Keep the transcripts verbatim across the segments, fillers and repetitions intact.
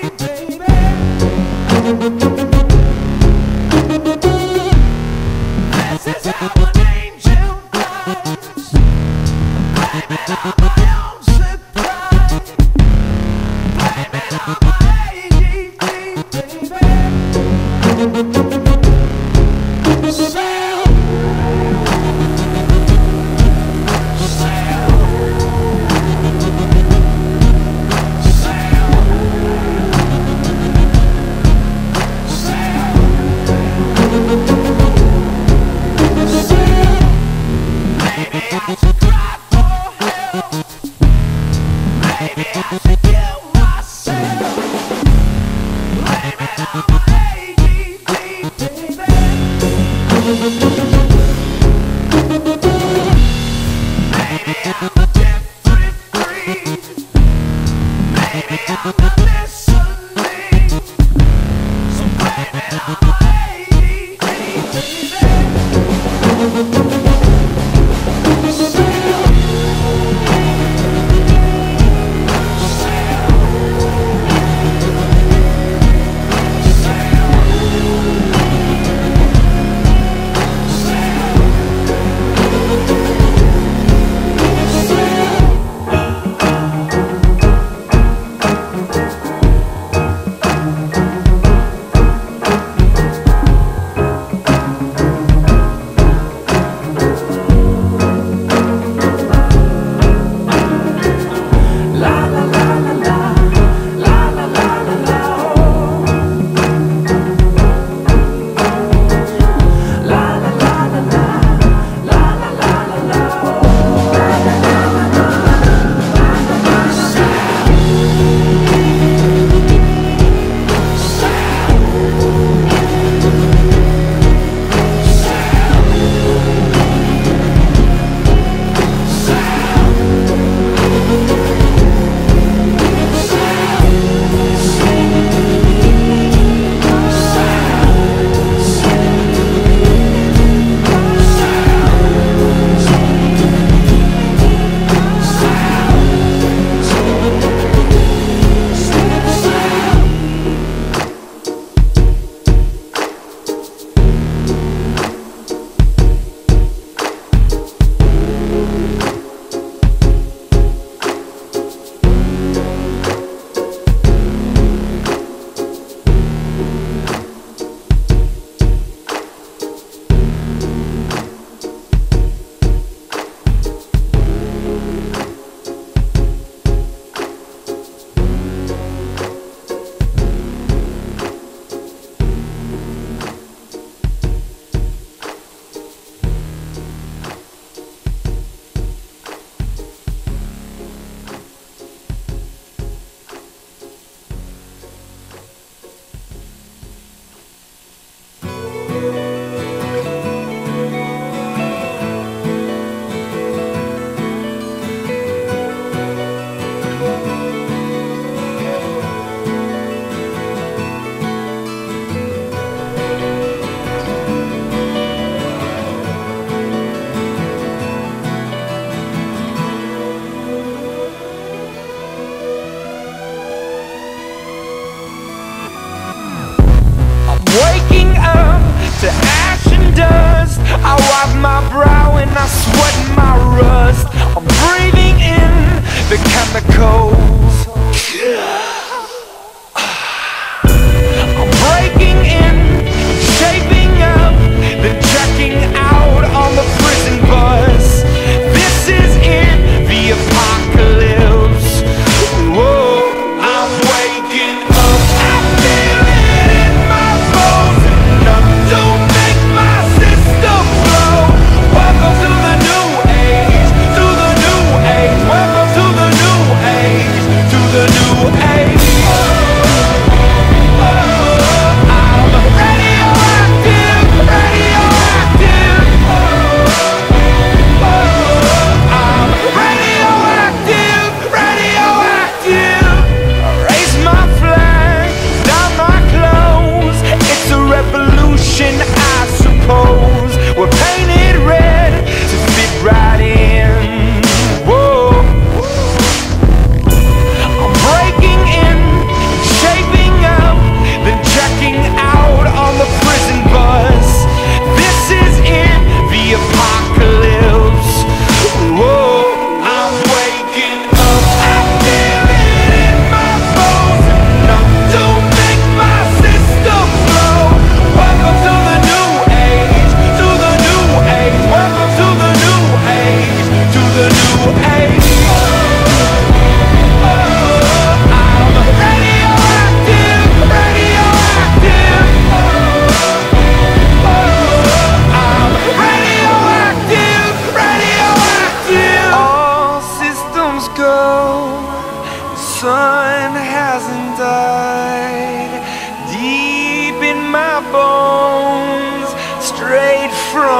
To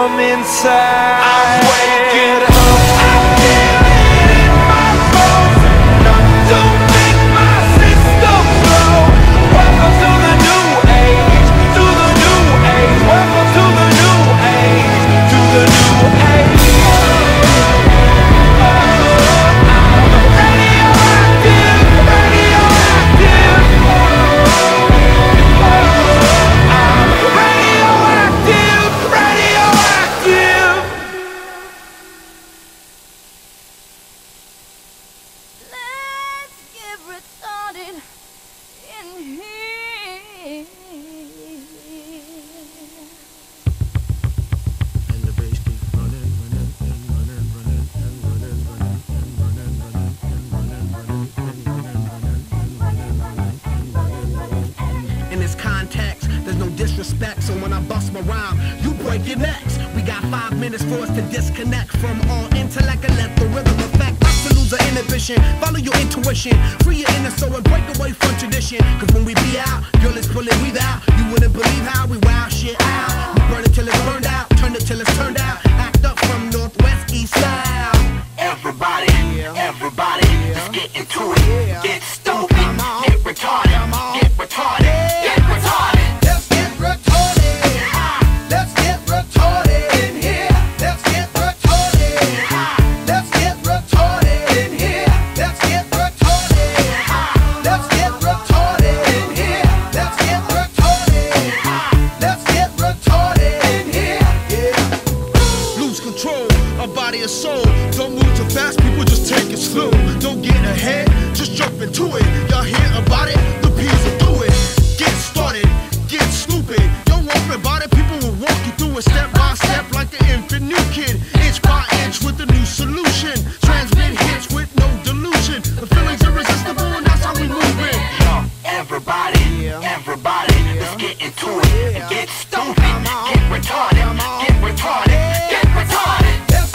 from inside. I'm waking up. I feel it in my bones. Enough to make my system blow. Welcome to the new age, to the new age. Welcome to the new age, to the new age. Disrespect, so when I bust my rhyme, you break your necks. We got five minutes for us to disconnect from all intellect and let the rhythm affect us to lose our inhibition. Follow your intuition, free your inner soul and break away from tradition. Cause when we be out, girl, it's pulling we out. You wouldn't believe how we wow shit out. We burn it till it's burned out, turn it till it's turned out. Act up from northwest, east, south. Everybody, everybody, let's get into it. Get stupid, get retarded, get retarded, get retarded. Soul. Don't move too fast, people just take it slow. Don't get ahead, just jump into it. Y'all hear about it? The P's will do it. Get started, get stupid. Don't worry about it, people will walk you through it step by step like an infant new kid. Inch by inch with a new solution. Transmit hits with no delusion. The feeling's irresistible and that's how we move it. Yo, everybody, everybody, let's get into it. And get stupid, get retarded, get retarded, get retarded.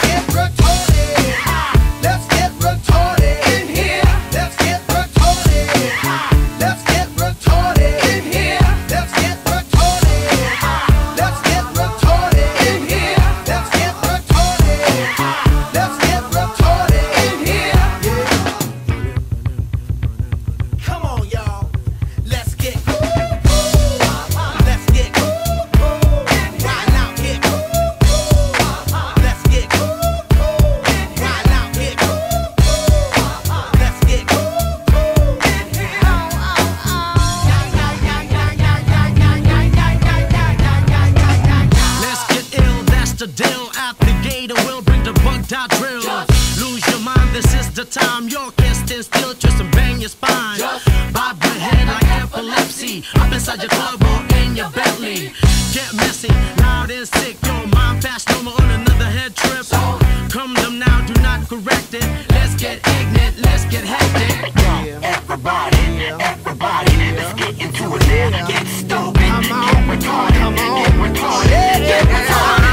Time your can stand still, twist and bang your spine. Bob your head like epilepsy. Up inside your club or in your belly. Get messy, loud and sick. Your mind fast, no more on another head trip. Come them now, do not correct it. Let's get ignorant, let's get hectic. Everybody, everybody, let's get into it now. Get stupid, get retarded, get retarded, get retarded.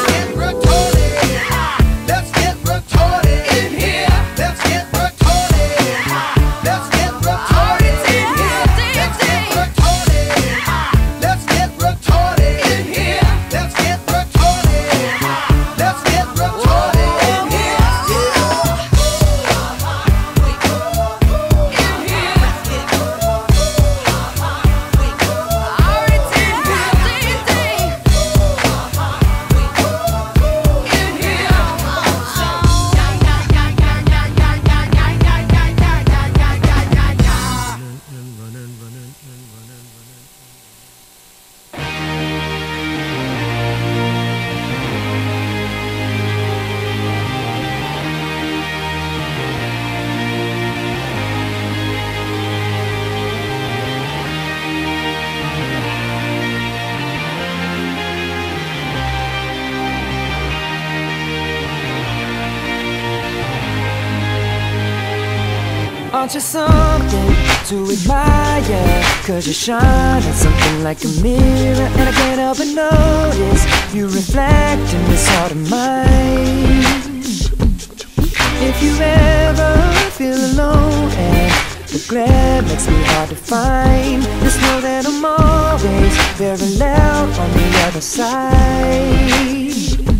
Aren't you something to admire? Cause you shine at something like a mirror, and I can't help but notice you reflect in this heart of mine. If you ever feel alone and the glare makes me hard to find, just know that I'm always very loud on the other side.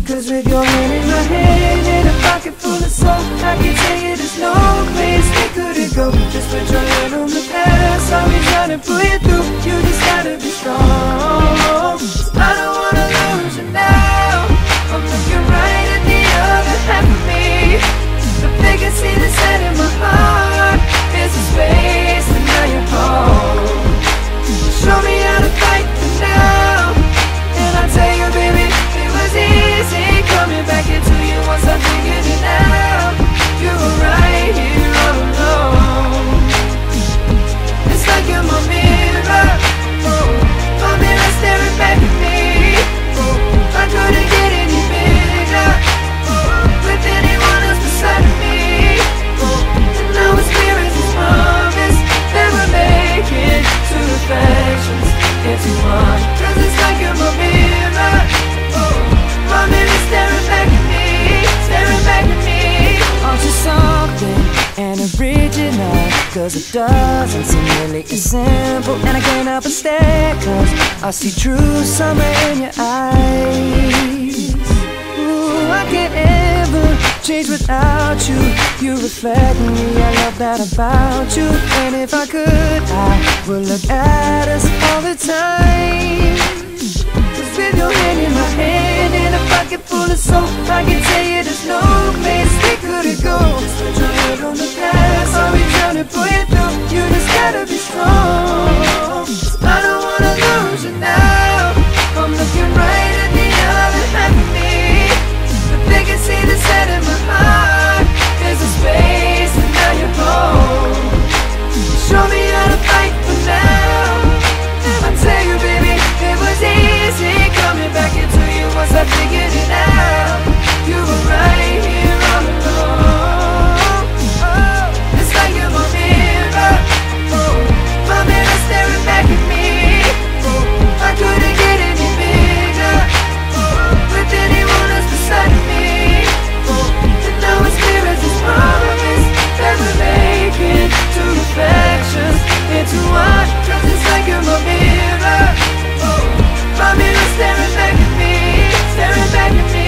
Cause with your hand in my hand and a pocket full of soap, I can tell you there's no place we couldn't go. Just put your hand on the past, I'll be trying to pull you through. You just gotta be strong. I don't wanna lose you now. I'm looking right at the other half of me. The vacancy that's set in my heart is a space, and now you're home. Show me how to fight for now, and I tell you, baby, it was easy coming back into you once I figured it out. You were right here all alone. It's like you're my mirror, oh, my mirror staring back at me. Oh, I couldn't get any bigger, oh, with anyone else beside me. Oh, and now it's clear as this promise that we're making two reflections into one. Cause it's like you're my mirror, oh, my mirror staring back at me, staring back at me. Aren't you something and original? Cause it doesn't seem really as simple, and I can't help but stare, cause I see true summer in your eyes. Ooh, I can't ever change without you. You reflect me, I love that about you. And if I could, I would look at us all the time. Cause with your hand in my hand and a pocket full of soap, I can tell you there's no place we couldn't go. Just put your head on the past, I'll be trying to pull you through. You just gotta be strong. I don't wanna lose you now. I'm looking right at the other half of me. The vacancy that's set in my heart is a space, and now you're home. Show me how to fight for now. I tell you, baby, it was easy coming back into you once I figured it out. You were right here all along. Oh, it's like you're my mirror, oh, my mirror staring back at me. Oh, I couldn't get any bigger, oh, with anyone else beside me. Oh, and now it's clear as this promise that we're making two reflections into one. Cause it's like you're my mirror, oh, my mirror staring back at me, staring back at me.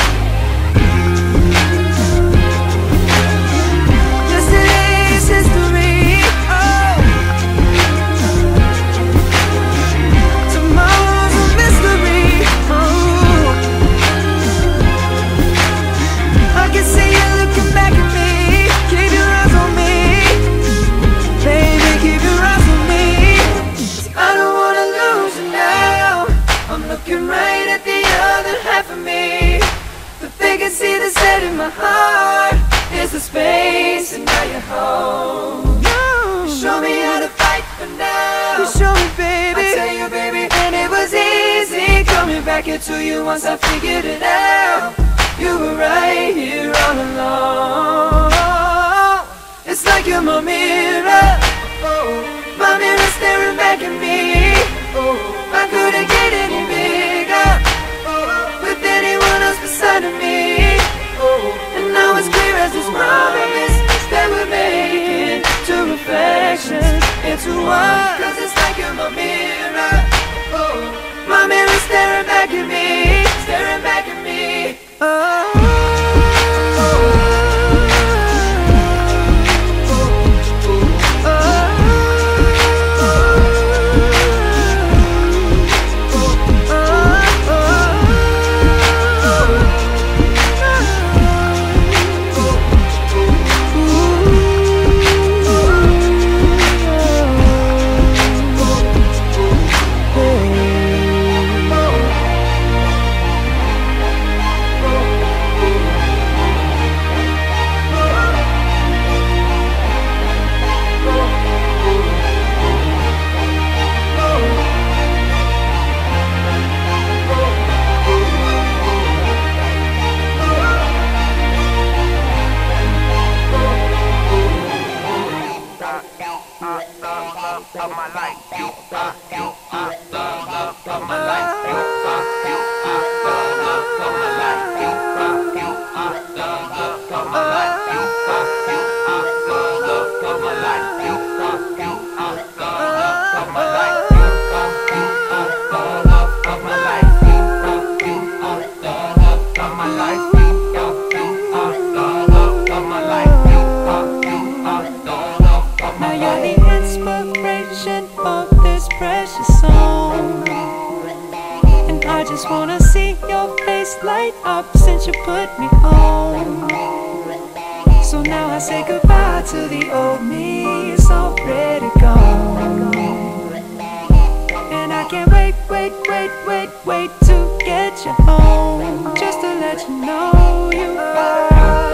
Yesterday's history, oh, tomorrow's a mystery, oh. I can see you looking back at me. Keep your eyes on me, baby, keep your eyes on me. I don't wanna lose you now. I'm looking right at the other half of me. The vacancy that's set in my heart is the space, and now you're home. You show me how to fight for now. You show me, baby. I tell you, baby, and it was easy coming back into you once I figured it out. You were right here all along. It's like you're my mirror, oh, my mirror staring back at me. Oh, I couldn't get any bigger, oh, with anyone else beside of me. Oh, and now it's clear as this promise that we're making two reflections into one. Cause it's like you're my mirror, oh, my mirror staring back at me, staring back at me. Oh, of my life. You are, you are the love of my life. You are, you are the love of my life. You are, you are the love of my life. You are, you are the love of my life. You are, you are the love of my life. You are, you are the love of my life. You are, you are the love of my life. just wanna see your face light up since you put me on. So now I say goodbye to the old me, it's already gone. And I can't wait, wait, wait, wait, wait to get you home, just to let you know you are.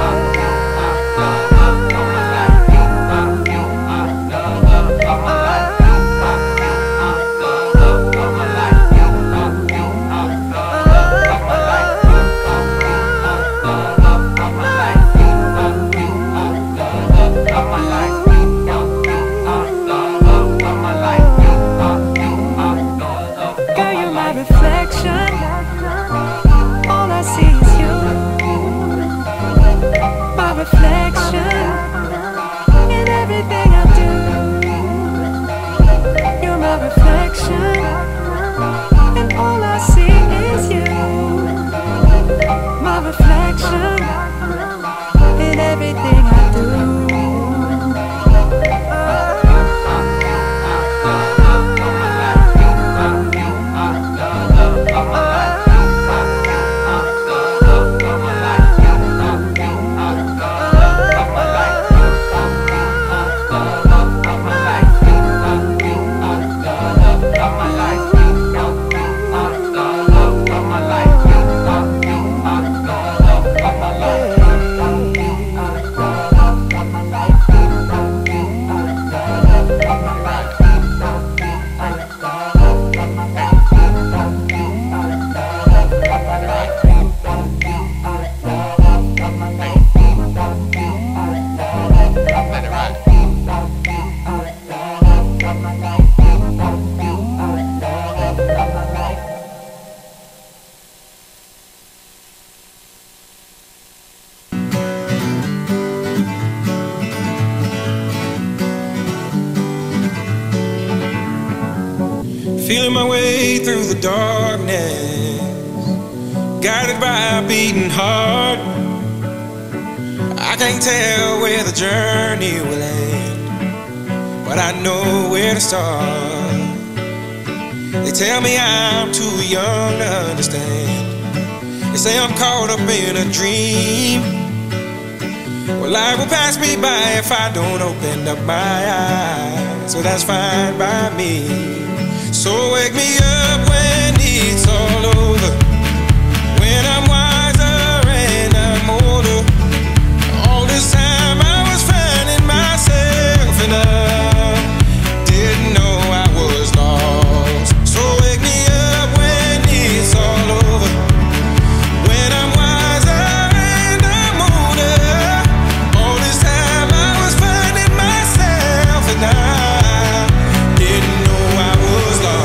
Feeling my way through the darkness, guided by a beating heart. I can't tell where the journey will end, but I know where to start. They tell me I'm too young to understand. They say I'm caught up in a dream. Well, life will pass me by if I don't open up my eyes, so that's fine by me. So wake me up when it's all over, when I'm wiser and I'm older. All this time I was finding myself and I didn't know I was lost. So wake me up when it's all over, when I'm wiser and I'm older. All this time I was finding myself and I didn't know I was lost.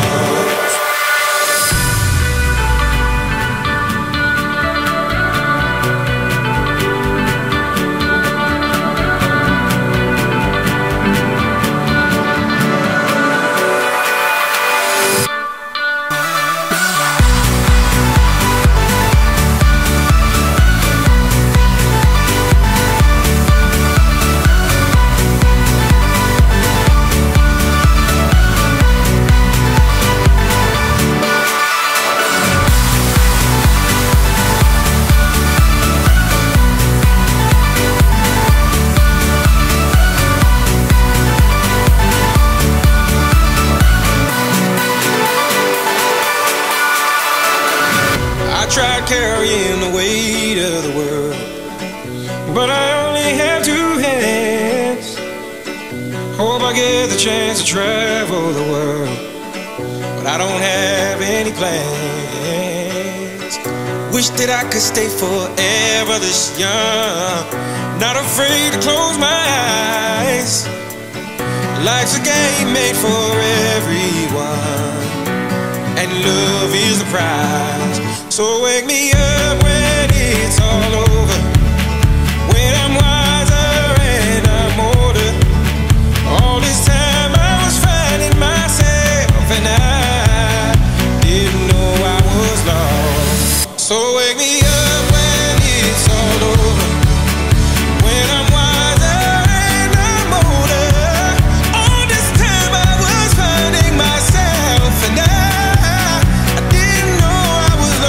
Tried carrying the weight of the world, but I only have two hands. Hope I get the chance to travel the world, but I don't have any plans. Wish that I could stay forever this young, not afraid to close my eyes. Life's a game made for everyone, and love is the prize. So wake me up when it's all over, when I'm wiser and I'm older. All this time I was finding myself and I didn't know I was lost. So wake me up when it's all over, when I'm wiser and I'm older. All this time I was finding myself and I, I didn't know I was lost.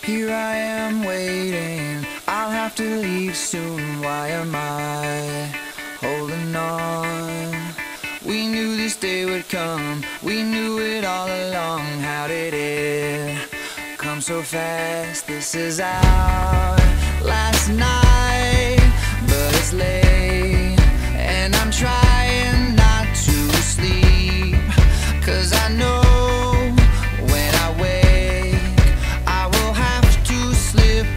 Here I am waiting, I'll have to leave soon. Why am I holding on? We knew this day would come, we knew it all along. How did it come so fast? This is our last night, but it's late, and I'm trying not to sleep, 'cause I know when I wake I will have to slip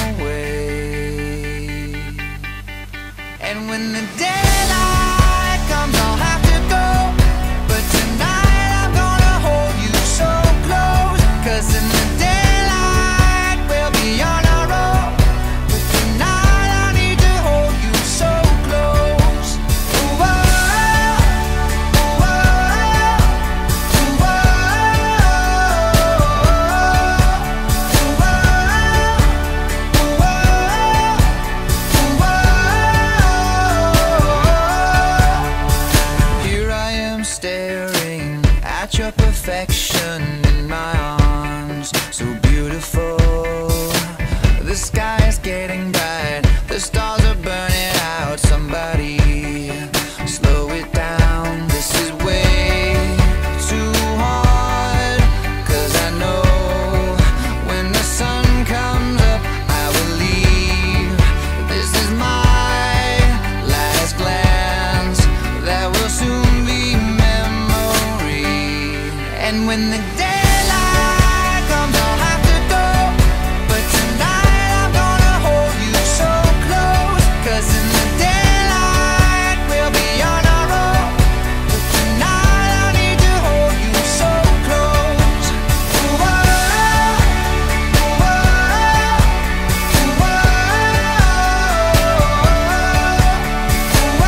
away. And when the daylight comes I'll have to go, but tonight I'm gonna hold you so close, 'cause in the daylight we'll be on our own, but tonight I need to hold you so close. Ooh, oh, ooh, oh, ooh, oh, ooh, oh. Here I am staring at your perfection in my arms, so beautiful. The sky is getting bright, the stars are burning out. Somebody slow it down, this is way too hard. 'Cause I know when the sun comes up I will leave. This is my last glance, that will soon be memory. And when the daylight comes I'll have to go, but tonight I'm gonna hold you so close, 'cause in the daylight we'll be on our own, but tonight I need to hold you so close. Ooh, oh, ooh, oh, ooh, oh, ooh, oh, ooh,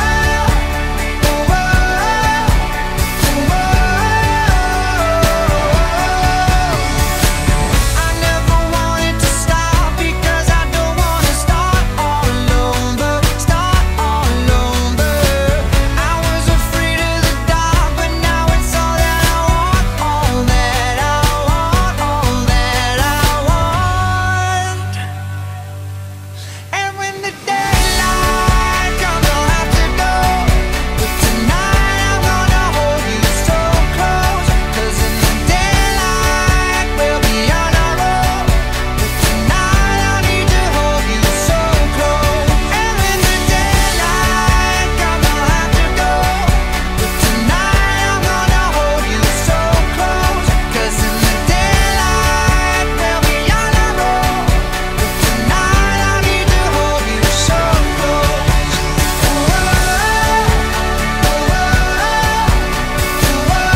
oh. I never wanted to stop, because I don't wanna start all alone, but start all alone. But I was afraid of the dark, but now it's all that I want, all that I want, all that I want. And when the daylight comes I'll have to go, but tonight I'm gonna hold you so close, 'cause in the daylight we'll be on our own, but tonight I need to hold you so close. And when the daylight comes I'll have to go, but tonight I'm gonna hold you so close, 'cause in the daylight we'll be on our own, but tonight I need to hold you so close. Ooh, oh, ooh, oh, ooh, oh,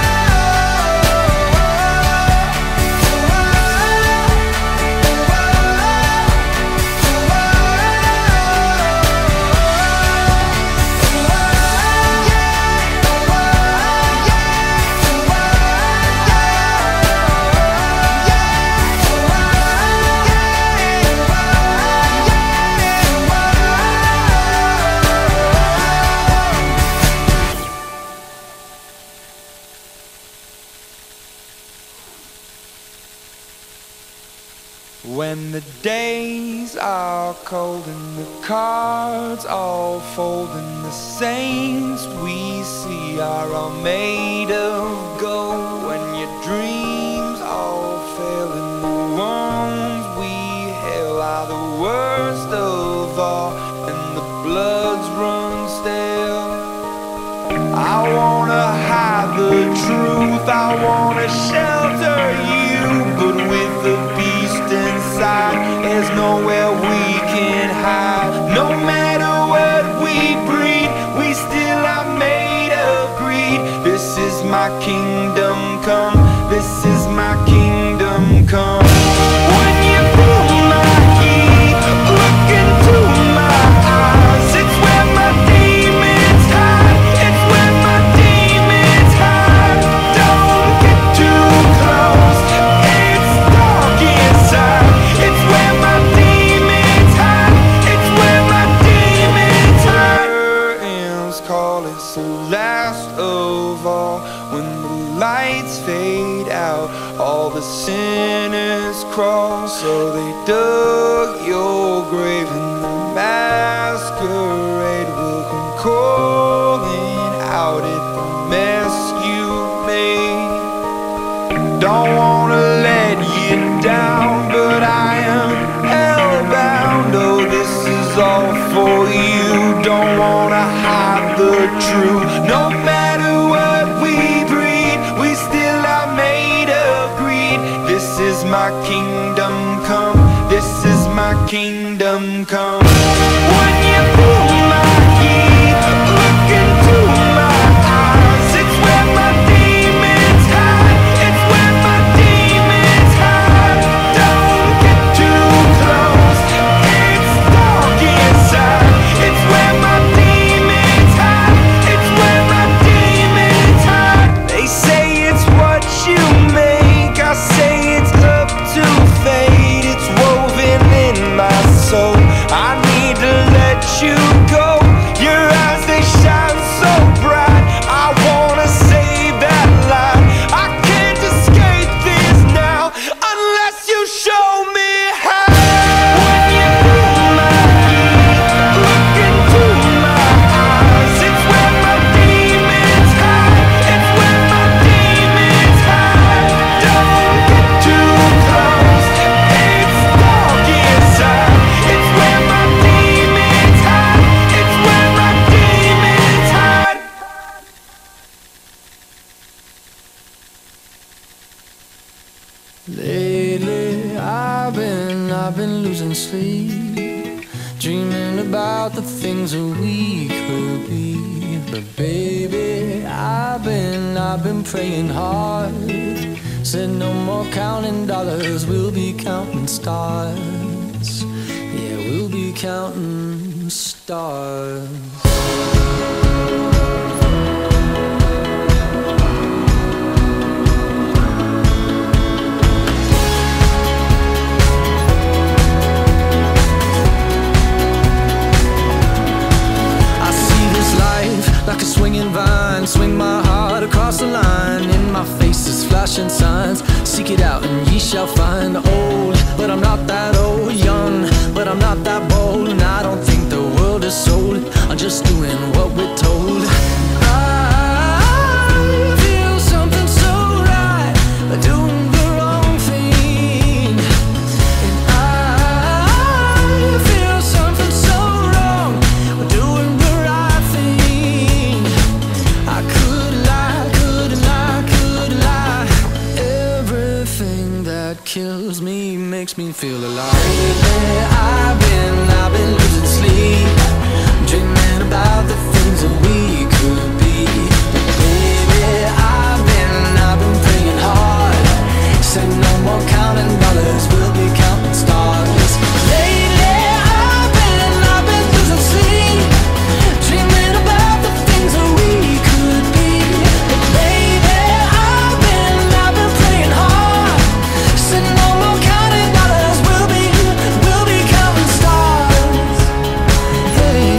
When the days are cold and the cards all fold, and the saints we see are all made of gold, when your dreams all fail and the ones we hail are the worst of all, and the bloods run stale. I wanna hide the truth, I wanna shelter you, but with the beast inside, there's nowhere we can hide. No matter what we breed, we still are made of greed. This is my kingdom come, this is my kingdom come. When you feel my heat, look into my eyes, it's where my demons hide, it's where my demons hide. Don't get too close, it's dark inside, it's where my demons hide, it's where my demons hide. Curtains call, it's the last of all, when the lights fade out, all the sinners crawl. So they dug your grave and the masquerade will come calling out at the mess you made. Don't wanna let you down, but I am hellbound. Oh, this is all for you. Don't wanna hide the truth. No matter what we breed, we still are made of greed. This is my kingdom come. This is my kingdom come. When you pull my heat, look into my eyes. It's where my demons hide. It's where my demons hide. Don't get too close. It's dark inside. It's where my demons hide. It's where my demons hide. They say it's what you make. I say it's up to fate. It's woven in my soul. I need to let you go. Your eyes, they shine so bright. I wanna save that light. I can't escape this now unless you show me how. When you pull my heat, look into my eyes. It's where my demons hide. It's where my demons hide. Don't get too close. It's dark inside. It's where my demons hide. It's where my demons hide. Lately, I've been, I've been losing sleep, dreaming about the things that we could be. But baby, I've been, I've been praying hard. Said no more counting dollars, we'll be counting stars. Yeah, we'll be counting stars. Like a swinging vine, swing my heart across the line. In my face is flashing signs. Seek it out and ye shall find. Old, but I'm not that old. Young, but I'm not that bold. And I don't think the world is sold. I'm just doing what we're told. I feel something so right, doing the wrong thing. And I feel something so wrong, doing the right thing. I could lie, could lie, could lie. Everything that kills me makes me feel alive. Lately, I've been, I've been losing sleep, dreaming about the things that we could be. Baby, I've been, I've been praying hard. Said no more counting dollars, we'll be counting stars. Lately, I've been, I've been losing sleep, dreaming about the things that we could be. But baby, I've been, I've been praying hard. Said no more counting dollars, we'll be, we'll be counting stars. Hey.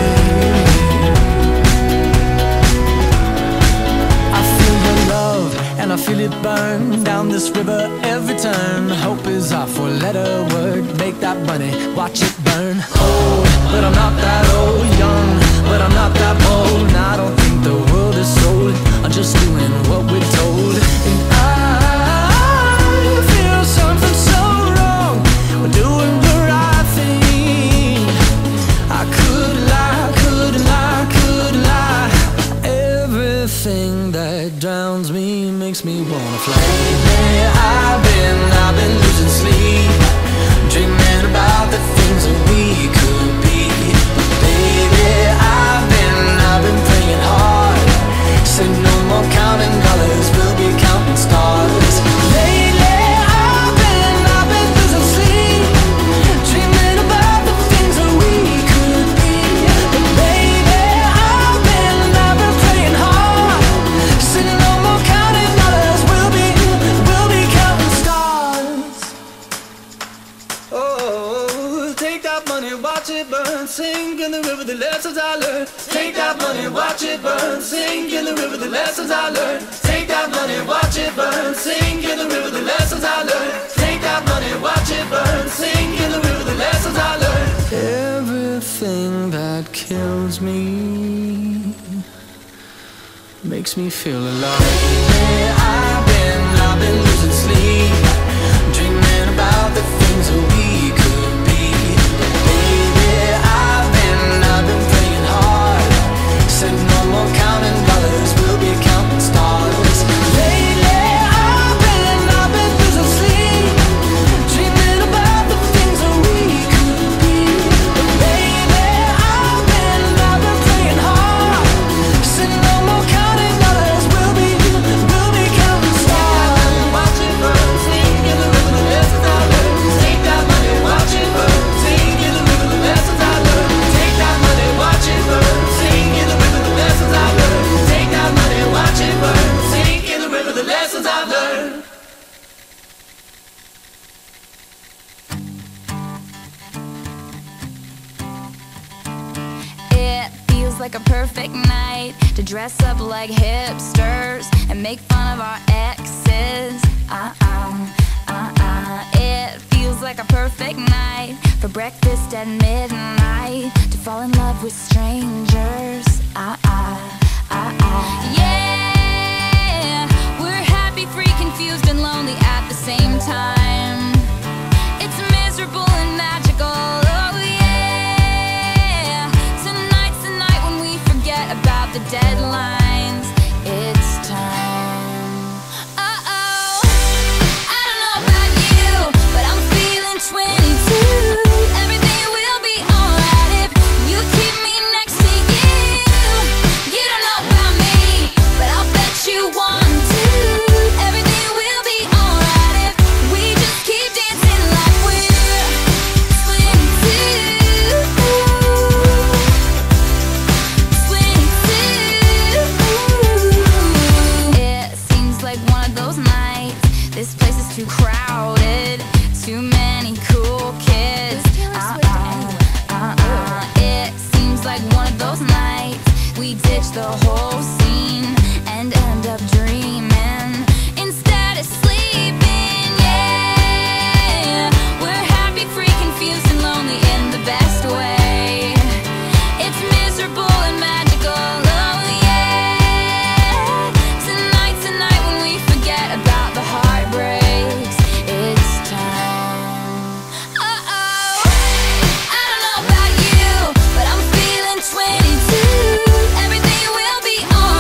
I feel the love and I feel it burn down this river every turn. Hope is our four-letter word. Make that money, watch it burn. Old, but I'm not that old. Young, but I'm not that bold. And I don't think the world is sold. I'm just doing what we're told. And I feel something so wrong. We're doing the right thing. I could lie, could lie, could lie. Everything that drowns me makes me wanna fly. Lately, I've been, I've been losing sleep, dreaming about the things that we could be. But baby, I've been, I've been praying hard. Said no more counting dollars, we'll be counting stars. Lately, I've been, I've been losing sleep, dreaming about the things that we could be. But baby, I've been, I've been praying hard. Said no more counting dollars, we'll be, we'll be counting stars. Oh, take that money, watch it burn, sink in the river, the lessons I learned. Take that money, watch it burn, sink in the river, the lessons I learned. Take that money, makes me feel alive. Yeah, I've been, I've been losing sleep, dreaming about the things that we could be. But baby, I've been, I've been praying hard, said no more counting dollars, we'll be counting stars. Lately, I've been, I've been losing sleep, dreaming about the things that we could be. But baby, I've been, I've been praying hard, said no more counting dollars, we'll be, we'll be counting stars. Watch it burn, sing in the river, the lessons I learned. Take that money, watch it burn, sing in the river, the lessons I learned. Take that money, watch it burn, sing in the river, the lessons I learned. Take that money, watch it burn, sing in the river, the lessons I've learned. It feels like a perfect night to dress up like hipsters and make fun of our exes. Uh-uh, uh-uh. It feels like a perfect night for breakfast at midnight, to fall in love with strangers. Uh-uh, uh-uh. Yeah, we're happy, free, confused, and lonely at the same time. It's miserable and magical. Oh yeah, tonight's the night when we forget about the deadlines. It's time. Uh-oh, I don't know about you, but I'm feeling twenty-two. Everything will be alright if you keep me next to you. You don't know about me, but I'll bet you want to. Everything will be alright if we just keep dancing like we're twenty-two. twenty-two. It seems like one of those nights. This place is too crowded, too many cool kids. Uh-uh, uh-uh. It seems like one of those nights we ditch the whole scene and end up dreaming instead of sleeping. Yeah, we're happy, free, confused, and lonely in the best way. It's miserable and magical. Oh yeah, tonight's the night when we forget about the heartbreaks. It's time. Uh-oh, I don't know about you, but I'm feeling twenty-two. Everything will be alright.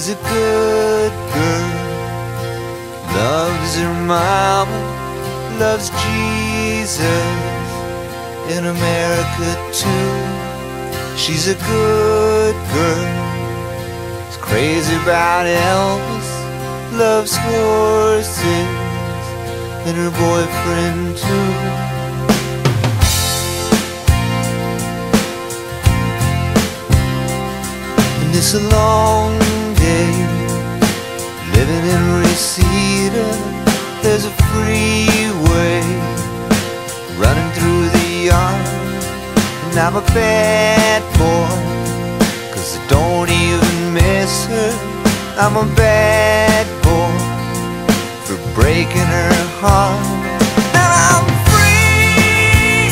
She's a good girl, loves her mama, loves Jesus, in America too. She's a good girl, is crazy about Elvis, loves horses, and her boyfriend too. And it's a long day, living in Reseda. There's a freeway running through the yard, and I'm a bad boy, 'cause I don't even miss her. I'm a bad boy for breaking her heart. And I'm free,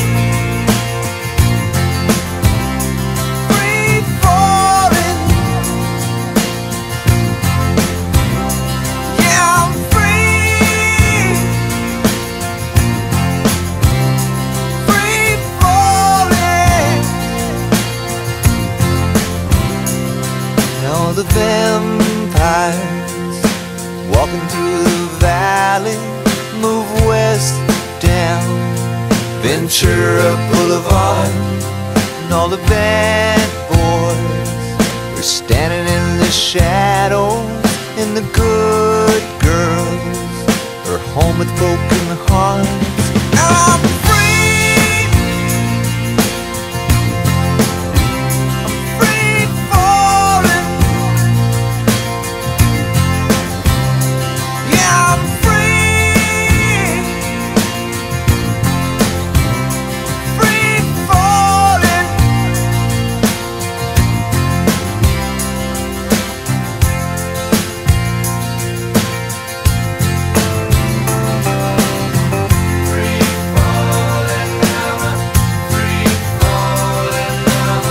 free falling. Yeah, I'm free, free falling. Now the vampires walking through the valley move west down Ventura Boulevard, and all the bad boys are standing in the shadows, and the good girls are home with broken hearts. And I'm free, I'm free falling. Yeah, I'm free, free falling. Free falling now, free falling now.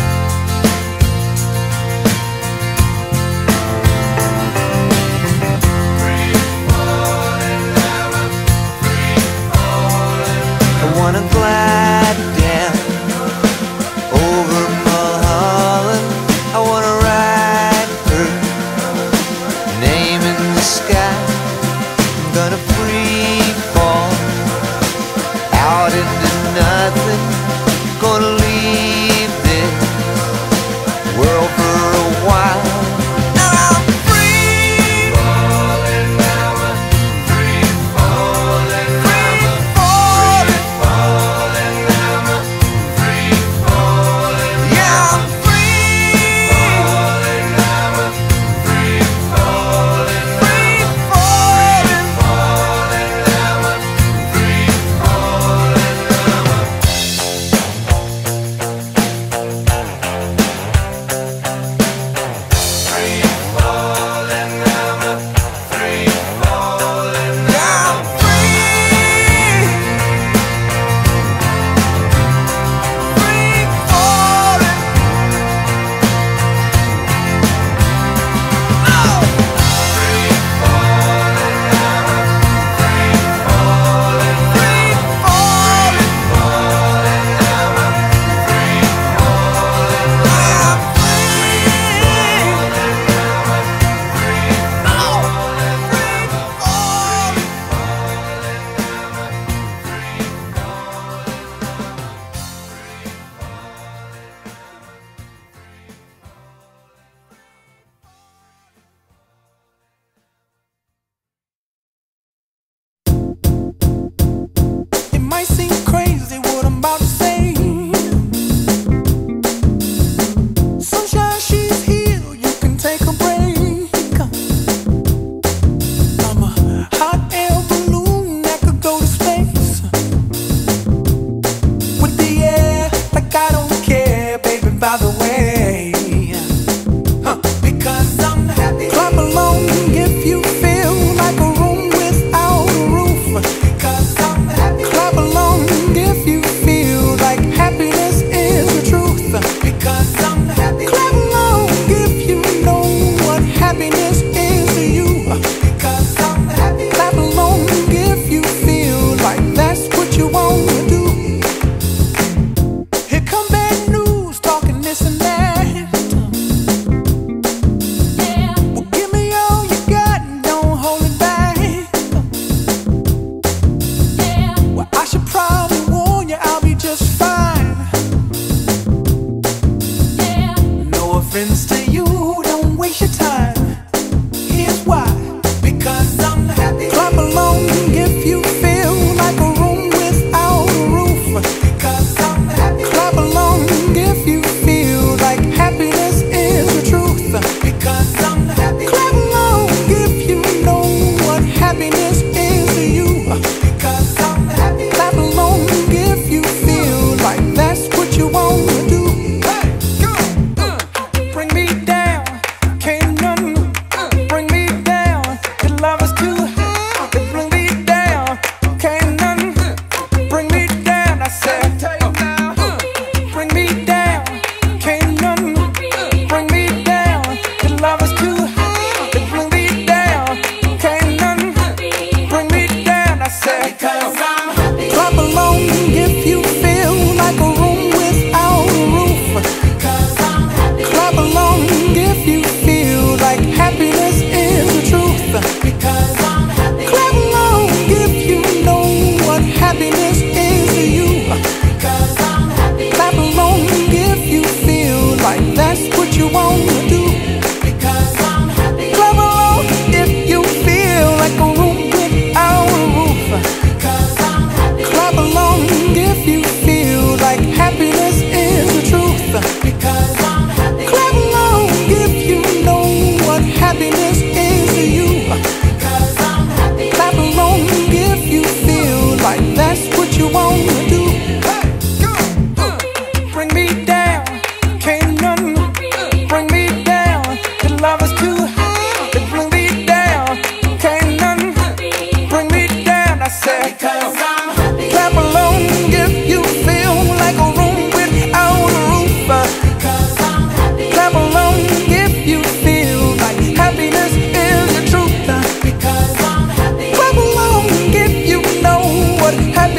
Free falling now, free falling. I wanna glide down over Mulholland. I wanna ride her name in the sky. I'm gonna free fall out into nothing. Gonna leave this world for a while. And I'm free falling now, free falling, free falling, falling now, free falling. Yeah, I'm free falling now, free falling, free falling, falling now, free falling now.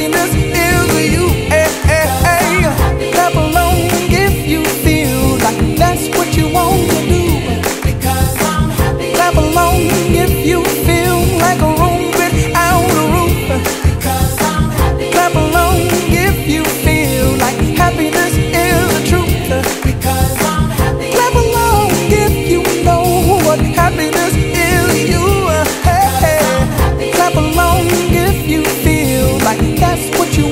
happiness is you. Hey, hey, hey. Clap along if you feel like that's what you want to do. Because I'm happy. Clap along if you feel like a room without a roof. Because I'm happy. Clap along if you feel like happiness is the truth. Because I'm happy. Clap along if you know what happiness is you. Hey, hey. Clap along if you feel like that's what you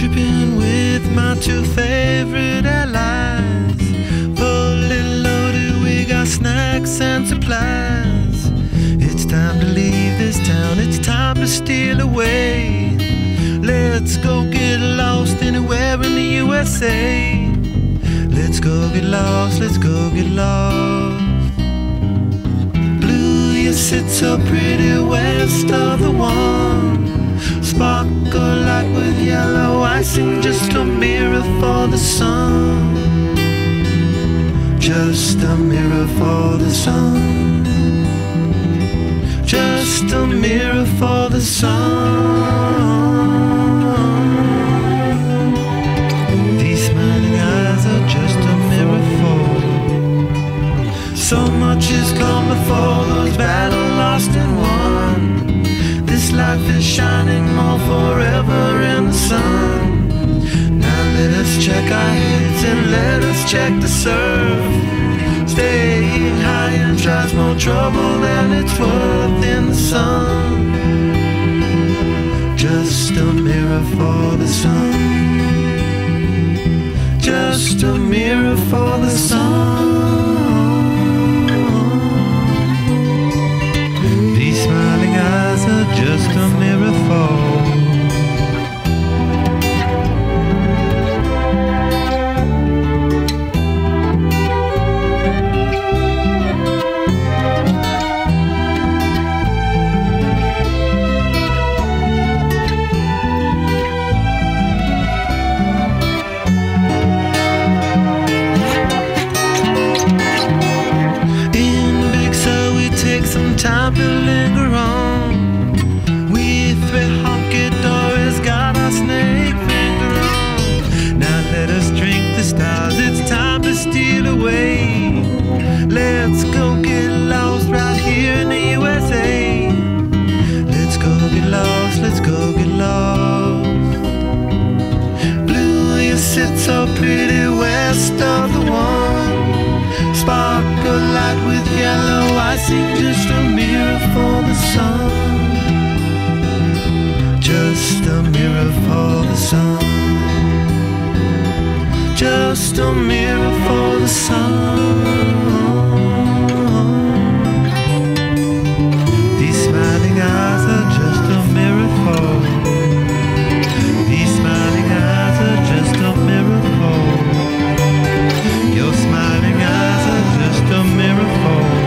Tripping with my two favorite allies. Fully loaded, we got snacks and supplies. It's time to leave this town, it's time to steal away. Let's go get lost anywhere in the U S A. Let's go get lost, let's go get lost. Blue, you sit so pretty west of the one. Sparkle like with yellow icing, just a mirror for the sun. Just a mirror for the sun. Just a mirror for the sun. These smiling eyes are just a mirror for. So much is come before, those battles lost and won. This life is shining more forever in the sun. Now let us check our heads and let us check the surf. Staying high and tries more trouble than it's worth in the sun. Just a mirror for the sun. Just a mirror for the sun. These smiling eyes are just a mirror for. Time to linger on. We three honky-dories got our snake finger on. Now let us drink the stars, it's time to steal away. Let's go get lost right here in the U S A. Let's go get lost, let's go get lost. Blue, you sit so pretty west of the one. Sparkle light with yellow icing, just a mirror for the sun. Just a mirror for the sun. Just a mirror for the sun. These smiling eyes are just a mirror for. These smiling eyes are just a mirror for. Your smiling eyes are just a mirror for.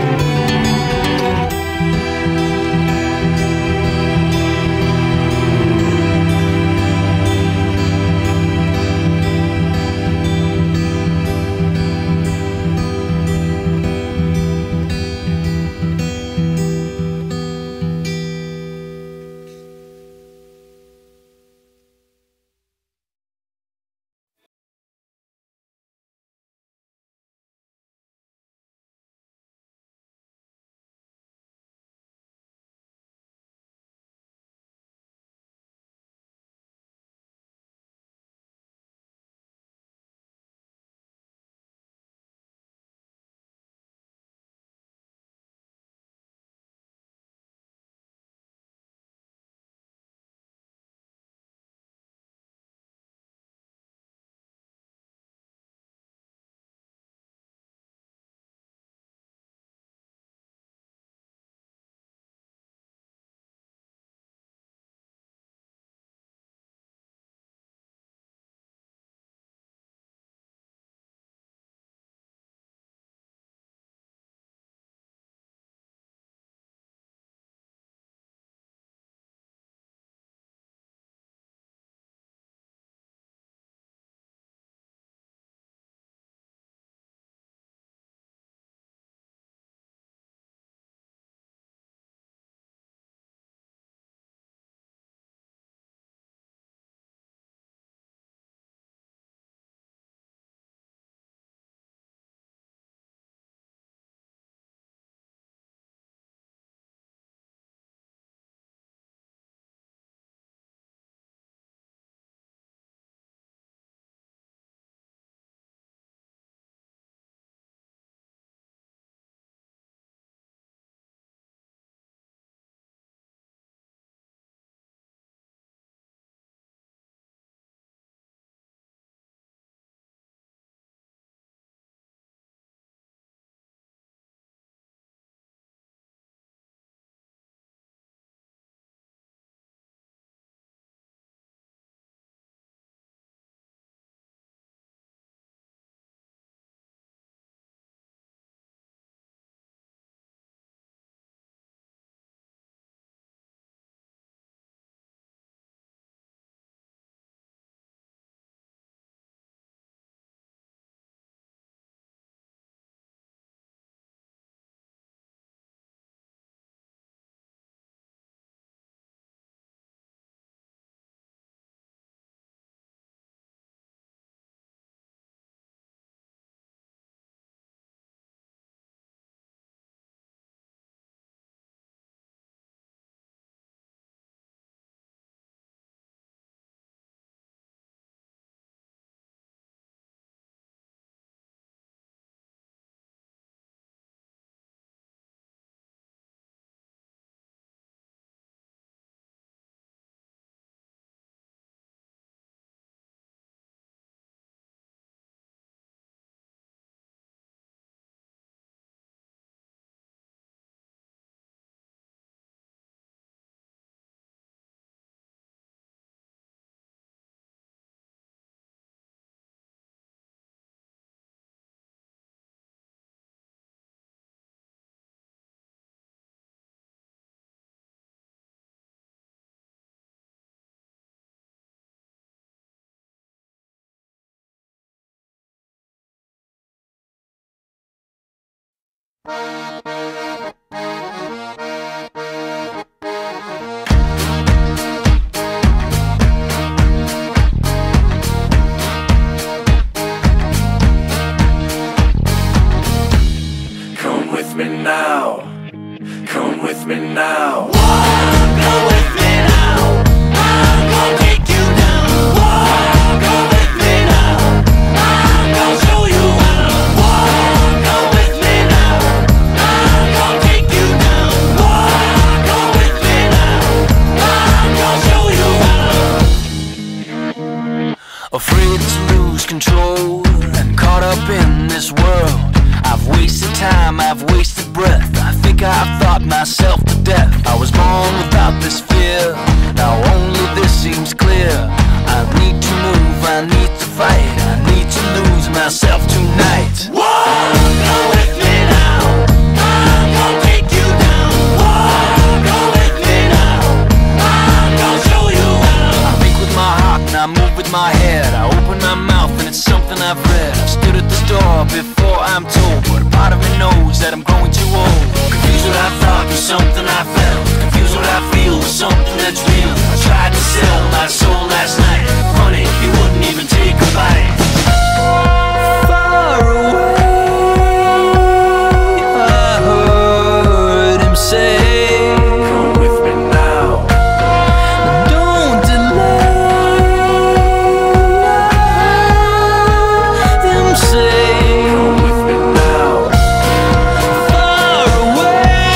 Come with me now. Come with me now. Come with me now. I'm gonna take you down. Come with me now. I'm gonna show you how. Come with me now. I'm gonna take you down. Come with me now. I'm gonna show you how. Afraid to lose control and caught up in this world. I've wasted time, I've wasted breath. I think I've thought myself to death. I was born without this fear. Now only this seems clear. I need to move, I need to fight. I need to lose myself tonight. Whoa, go with me now. I'm gonna take you down. Whoa, go with me now. I'm gonna show you how. I think with my heart and I move with my head. I open my mouth and it's something I've read. I've stood at this door before I'm told, but a part of me knows that I'm growing too old. Confused what I thought was something I felt. Confused what I feel was something that's real. I tried to sell my soul last night. Funny, he wouldn't even take a bite. Far away, I heard him say, come with me now. Don't delay. Them say, come with me now. Far away,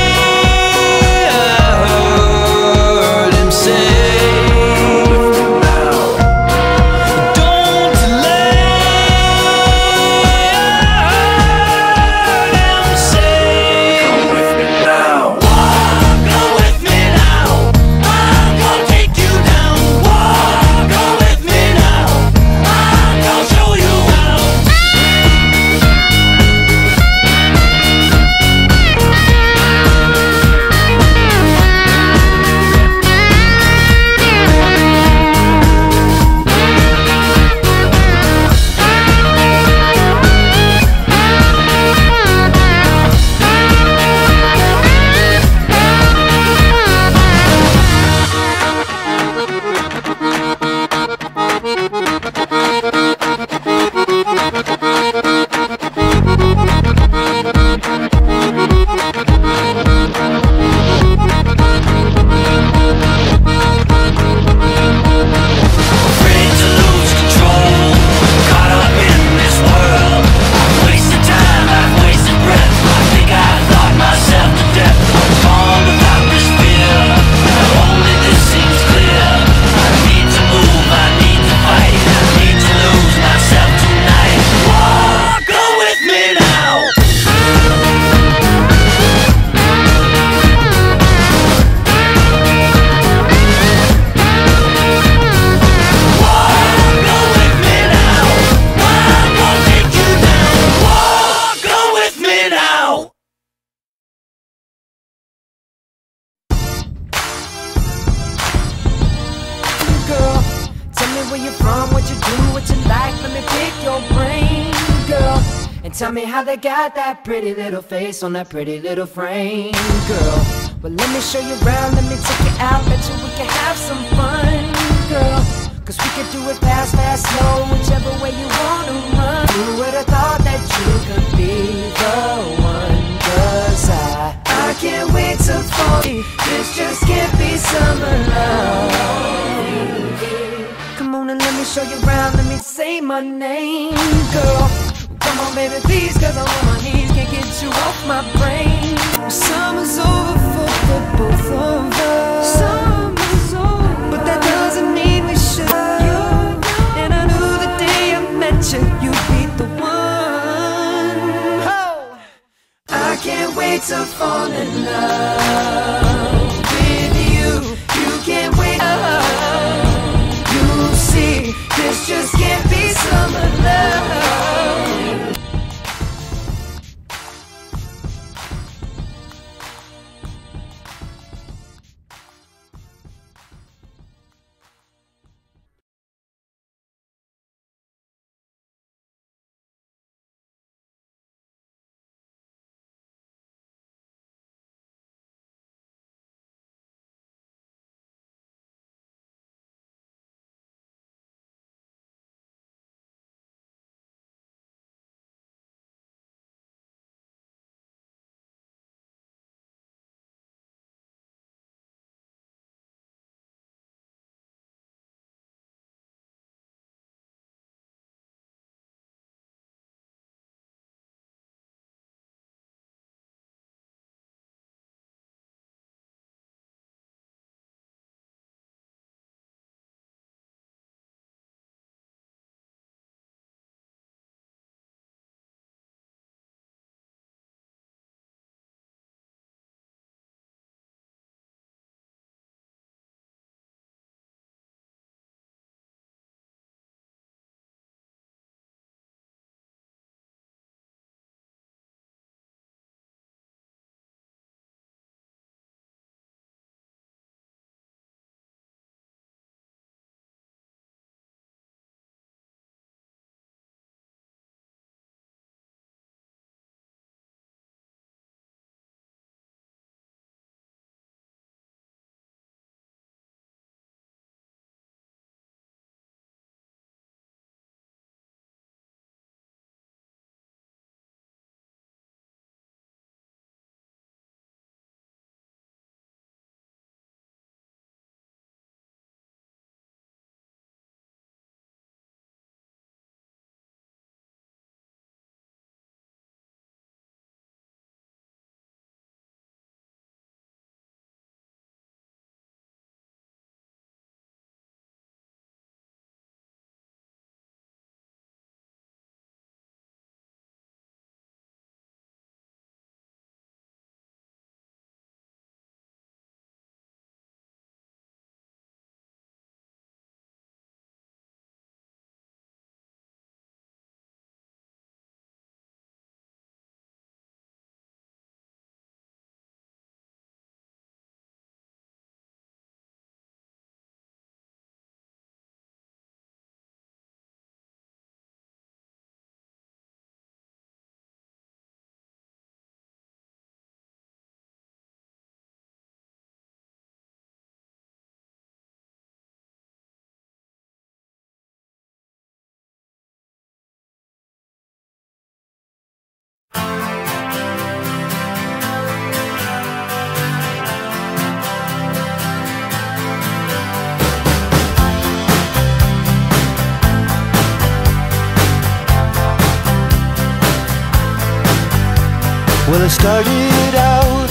I heard him say, come with me now. Don't delay. I heard him say, come with me now. Go with me now. I'm gonna take you down. Go with me now. I'm gonna show you how. Afraid to lose control, caught up in this world. I've wasted time, I've wasted breath. I think I thought myself to death. I was born without this fear. Now only this seems clear. I need to move, I need to fight. I need to lose myself tonight. Whoa, go with me now. Go with me now. I'm gonna take you down. Go with me now. Girl, tell me where you're from, what you do, what you like. Let me pick your brain, girl. And tell me how they got that pretty little face on that pretty little frame, girl. Well, let me show you around, let me take you out, bet you we can have some fun, girl. Cause we could do it fast, fast, slow, whichever way you wanna run. Who would've thought that you could be the one? Cause I, I can't wait to fall. This just can't be summer love. Come on and let me show you around, let me say my name, girl. Come on baby please, cause I'm on my knees, can't get you off my brain. Summer's over for the both of us. Summer's over, but that doesn't mean we should. And I knew the day I met you, you'd be the one. Oh, I can't wait to fall in love with you. You can't wait. You see, this just can't be summer love. started out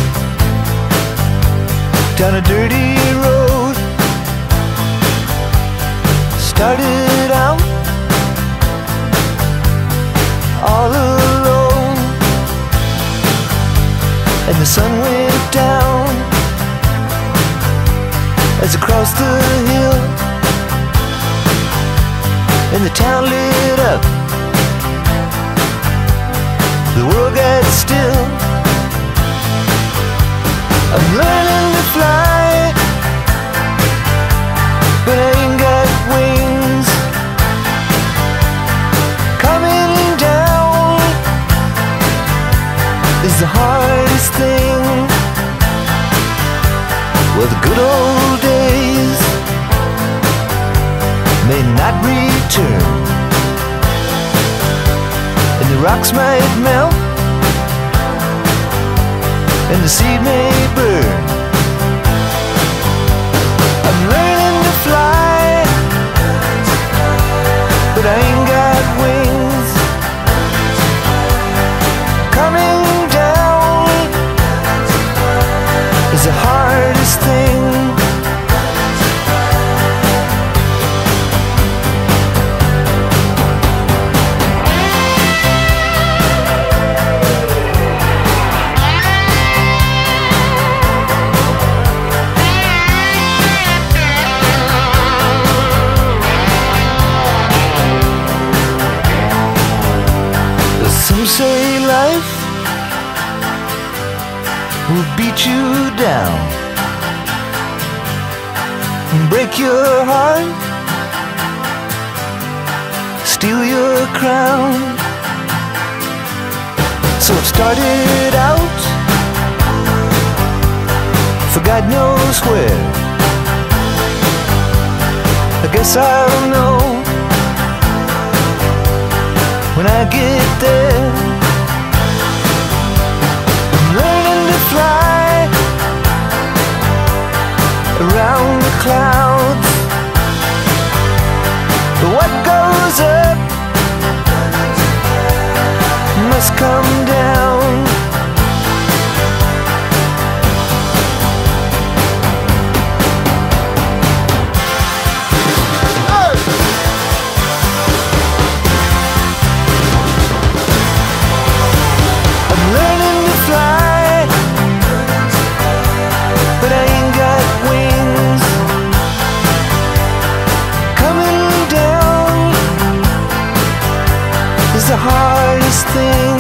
down a dirty road. Started out all alone, and the sun went down as I crossed the hill, and the town lit up. The world got still. I'm learning to fly, but I ain't got wings. Coming down is the hardest thing. Well, the good old days may not return, and the rocks might melt, and the seed may burn. I'm learning to fly, but I ain't got wings. Coming down is the hardest thing. Some say life will beat you down, break your heart, steal your crown. So it started out for God knows where. I guess I'll know when I get there. I'm learning to fly around the clouds, but what goes up must come down. The hardest thing.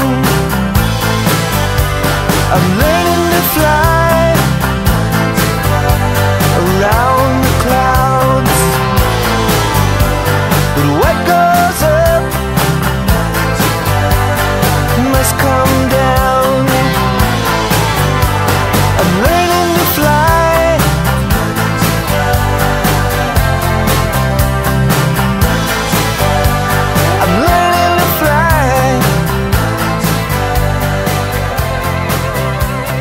I'm learning to fly around the clouds, but what goes up must come down. I'm learning to fly. I'm learning to fly.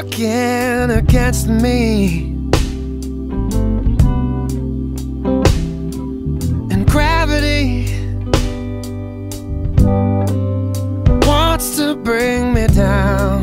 working against me. And gravity wants to bring me down.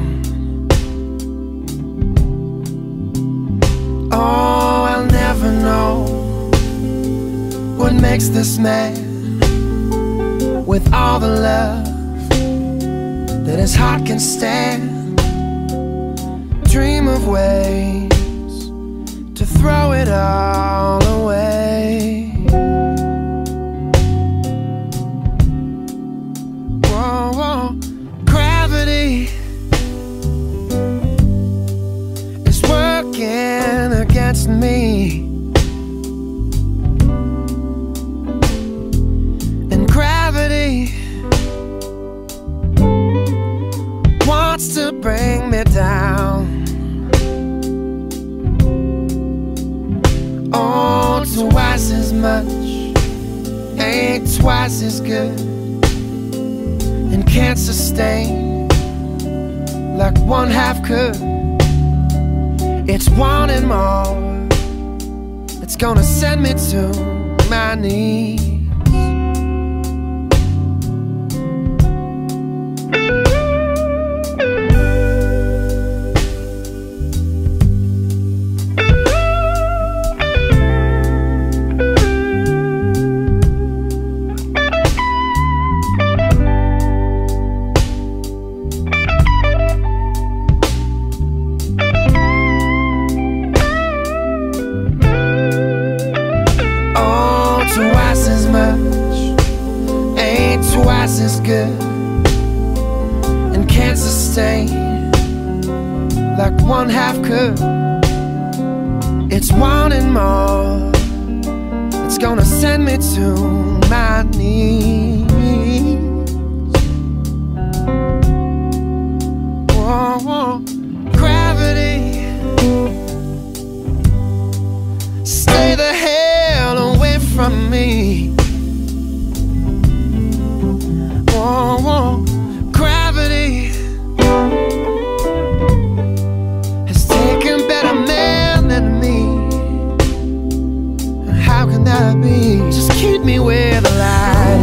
Oh, I'll never know what makes this man, with all the love that his heart can stand, dream of ways to throw it all away. Whoa, whoa. Gravity is working against me. And gravity wants to bring me down. Oh, twice as much ain't twice as good, and can't sustain like one half could. It's wanting more that's gonna send me to my knees. Twice as good, and can't sustain like one half could. It's wanting more, it's gonna send me to my knees. Whoa, whoa. Gravity, stay the hell away from me. Whoa, whoa. Gravity has taken better men than me. How can that be? Just keep me where the light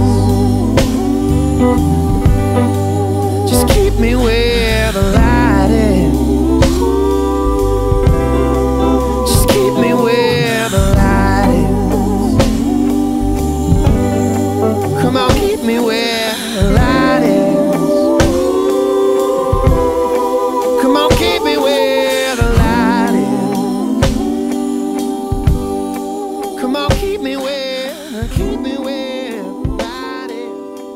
is. Just keep me where the light is. Just keep me where the light is. Come on, keep me where the light is. Come on, keep me where the light is. Come on, keep me where, keep me where the light is.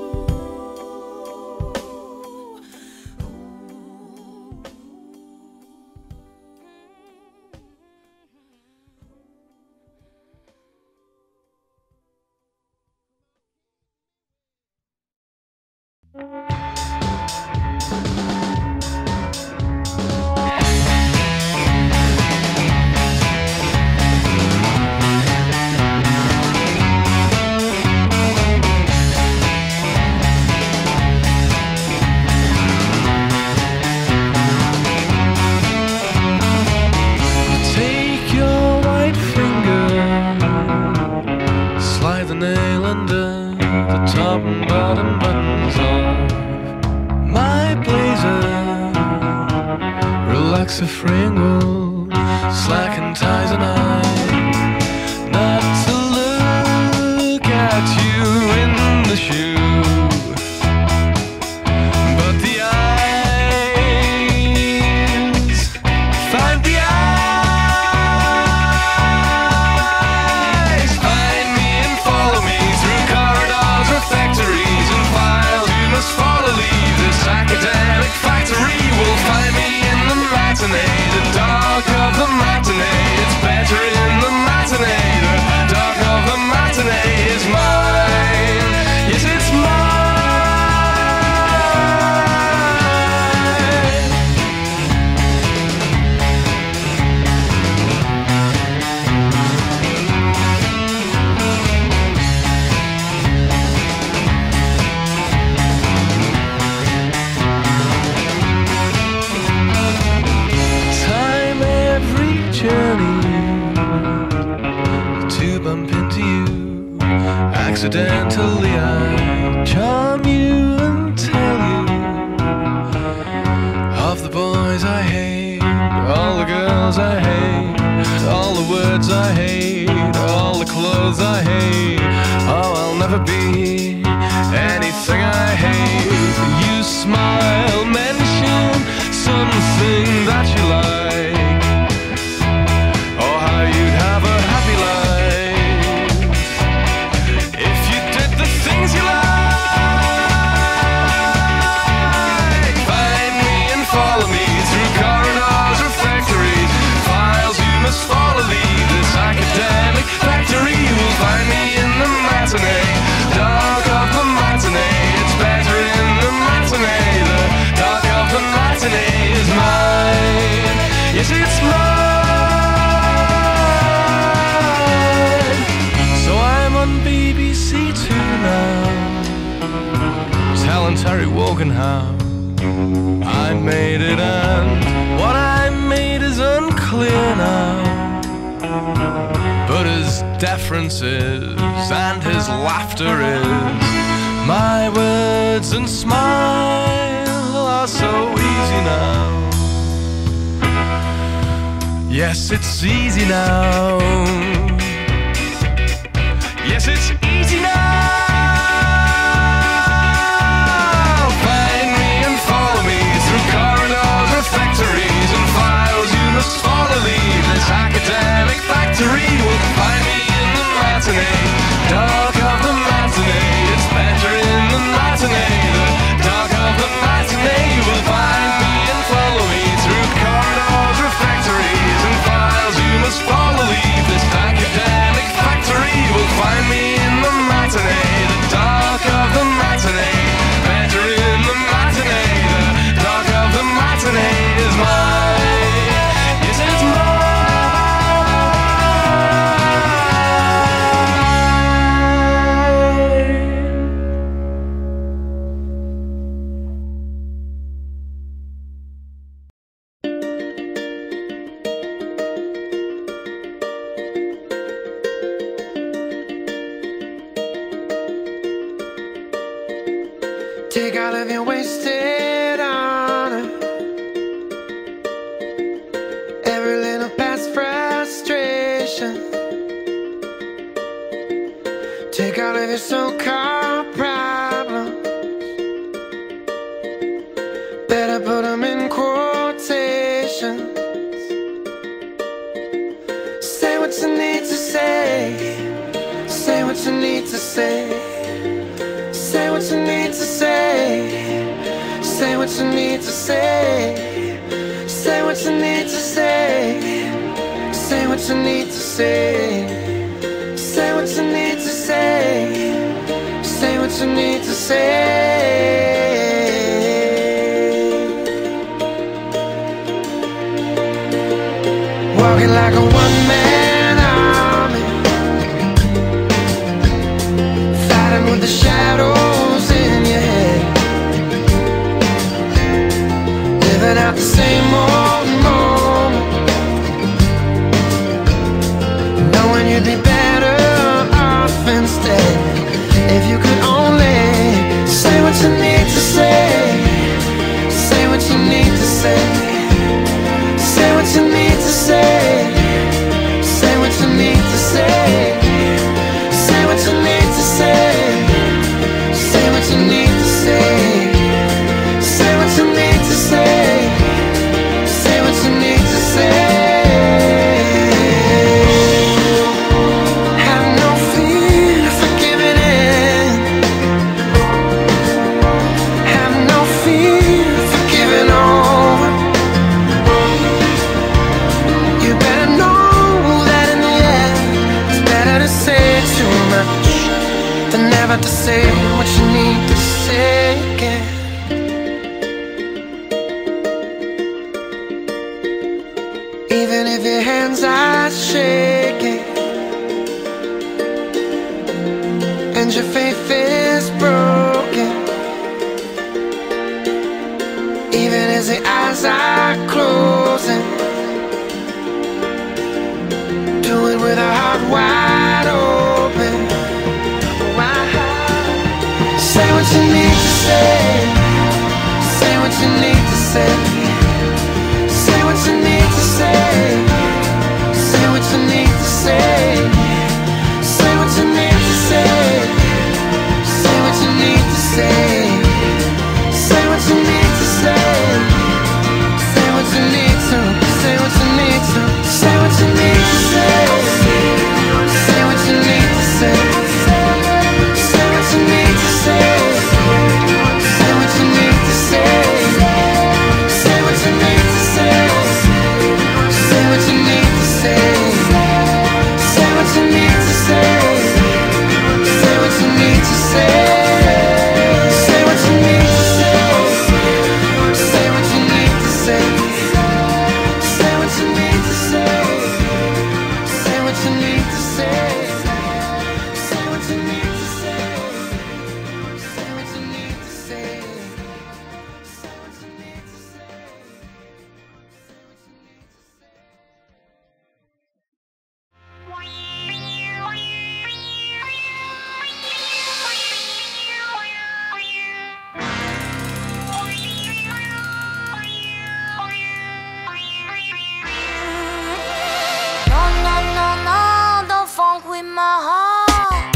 Take your white finger, slide the nail under the top and bottom buttons of my blazer. Relax the fringle, slacken ties, and I not to look at you in the shoe, but the eyes find the eyes. Find me and follow me through corridors or factories and files. You must follow, leave this academic factory. Will find me in the matinee, the dark of the matinee. It's better in the matinee, the dark of the matinee is mine. Yes, it's mine. Accidentally I charm you and tell you of the boys I hate, all the girls I hate, all the words I hate, all the clothes I hate. Oh, I'll never be anything I hate. You smile, mention something that you like, or how you'd have a happy life if you did the things you like. Find me and follow me through corridors or factories, files you must follow, leave this academic factory. You will find me in the matinee, dark of the matinee. It's better in the matinee, the dark of the matinee is mine. Yes, it's mine. So I'm on B B C Two now, telling Terry Wogan how I made it, and what I made is unclear now. But his deference is, and his laughter is, my words and smile are so easy now. Yes, it's easy now. Yes, it's easy now. Find me and follow me through corridors or factories and files you must follow, leave this academic factory. You will find me in the matinee, dark of the matinee. It's better in the matinee, the dark of the matinee. You will find me and follow me through corridors or factories and files you must follow, leave this academic factory. You will find me in the matinee, the dark of the matinee. Better in the matinee, the dark of the matinee is mine. Yes, it's mine. Take all of your wasted honor, every little past frustration. Take all of your so-called problems, better put them in quotations. Say what you need to say, say what you need to say. Say what you need to say, say what you need to say. Say what you need to say, say what you need to say. Say what you need to say, say what you need to say. Walking like a one-man army, fighting with the shadows in your head, living out the same old moment, knowing you'd be better off instead if you could only say what you need to say, say what you need to say, say what you need to say, say what you need to say, say what you need to say. Say what you need to say, say what you need to say, say what you need to say. Have no fear for giving in, have no fear for giving over. You better know that in the end it's better to say too much than never to say what you need to say again. Even if your hands are shaking and your faith is broken, even as the eyes are closing, do it with a heart wide open, wide say. Say what you need to say. Say what you need to say. Say what you need to say. Say what you need to say. Say what you need to say. Say what you need to. Say what you need to. Say what you need to say. Say what you need to say. Say what you need to say. Say what you need to say. Say what you need to say. Say what you need to say. Say what you need to say. Say what you need to say. Say what you need to say. Say what you need to say. Say what you need to say. Say what you need to say. Say what you need to say. Say what you need to say. Say what you need to say. No, no, no, no, don't funk with my heart.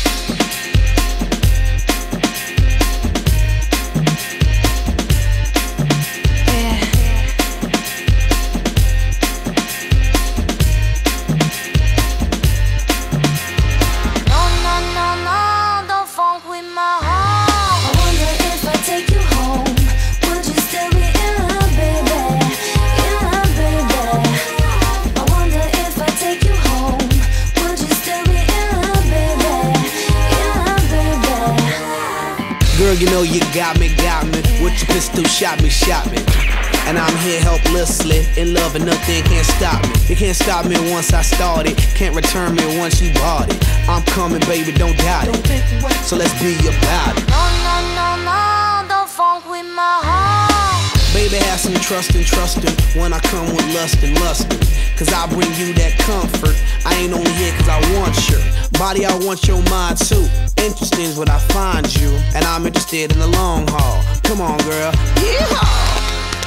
Yeah. No, no, no, no, don't funk with my heart. I wonder if I take you home, would you still be in love, baby? In love, baby. I wonder if I take you home, would you still be in love, baby? In love, baby. Girl, you know you got me, got me. With your pistol, shot me, shot me. And I'm here helplessly, in love and nothing can't stop me. You can't stop me once I started, can't return me once you bought it. I'm coming, baby, don't doubt it. So let's be about it. No, no, no, no, don't funk with my heart. Baby, have some trust and trustin' when I come with lust and lustin'. Cause I bring you that comfort. I ain't only here cause I want your body, I want your mind too. Interesting is what I find you, and I'm interested in the long haul. Come on, girl. Yeehaw!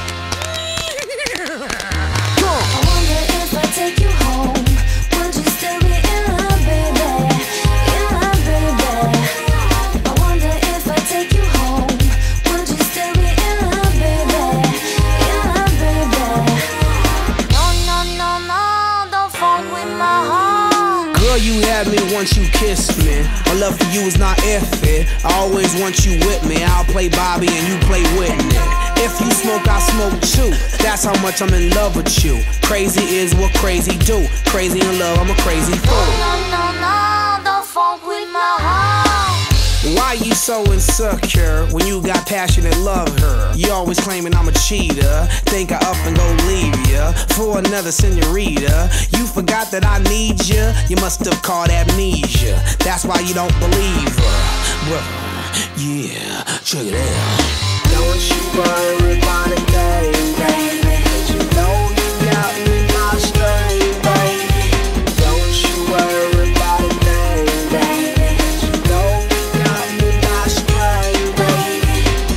I wonder if I take you home, would you still be in love, baby? In love, baby. I wonder if I take you home, would you still be in love, baby? In love, baby. No, no, no, no, don't funk with my heart. Girl, you had me once you kissed me. My love for you is not iffy. I always want you with me. I'll play Bobby and you play Whitney. If you smoke, I smoke too. That's how much I'm in love with you. Crazy is what crazy do. Crazy in love, I'm a crazy fool. No, no, no, don't funk with my heart. Why you so insecure when you got passionate love her? You always claiming I'm a cheater. Think I up and go leave ya for another senorita. You forgot that I need ya. You must have caught amnesia. That's why you don't believe her. Well, yeah, check it out. Don't you worry about a thing, baby. You know you got me my string, baby. Don't you worry about a thing, baby. You know you got me my string, baby.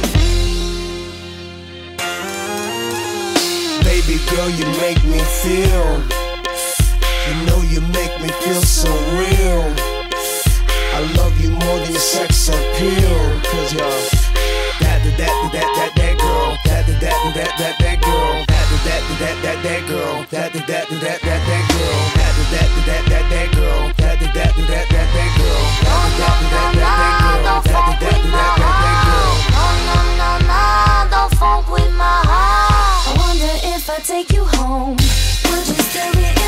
Baby girl, you make me feel. You know you make me feel so real. I love you more than your sex appeal. Cause you're that, that, that, that, that, that girl. That, that, that, that, that, that girl. That, that, that, that, that girl. That, that, that, that, that, that girl. That, that, that, that, that girl. That, that, that, that, that, that girl. That, that, that, that, that girl. That, that, that, that, that girl. No, no, no, no, don't funk with my heart. I wonder if I take you home, would you still be in